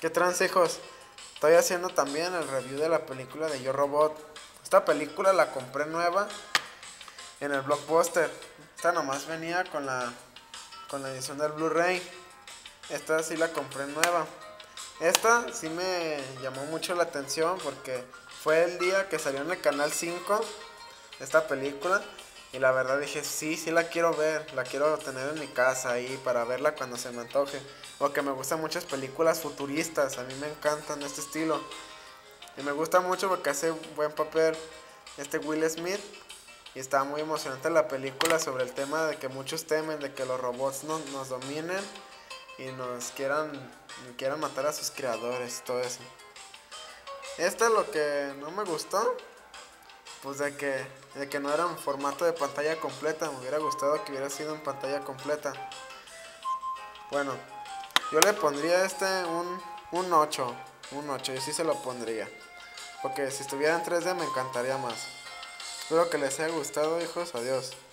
¿Qué trans, hijos? Estoy haciendo también el review de la película de Yo Robot. Esta película la compré nueva en el Blockbuster. Esta nomás venía con la edición del Blu-ray. Esta sí la compré nueva. Esta sí me llamó mucho la atención porque fue el día que salió en el canal 5 esta película. Y la verdad dije, sí la quiero ver, la quiero tener en mi casa ahí para verla cuando se me antoje. Porque me gustan muchas películas futuristas, a mí me encantan este estilo. Y me gusta mucho porque hace un buen papel Will Smith. Y está muy emocionante la película sobre el tema de que muchos temen de que los robots nos dominen y quieran matar a sus creadores, todo eso. Esto es lo que no me gustó, pues de que no era en formato de pantalla completa. Me hubiera gustado que hubiera sido en pantalla completa. Bueno, yo le pondría un 8. Un 8, yo sí se lo pondría. Porque si estuviera en 3D me encantaría más. Espero que les haya gustado, hijos. Adiós.